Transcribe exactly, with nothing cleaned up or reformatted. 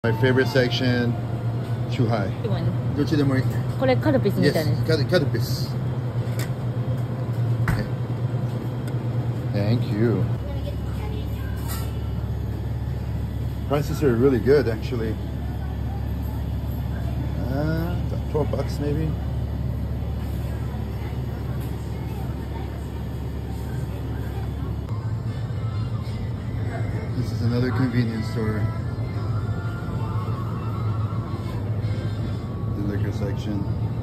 My favorite section, Chuhai. どっちでもいい。 これカルピスみたいな。 Yes,カルカルピス。Okay. Thank you. Prices are really good, actually. Uh, twelve bucks maybe. This is another convenience store. The liquor section.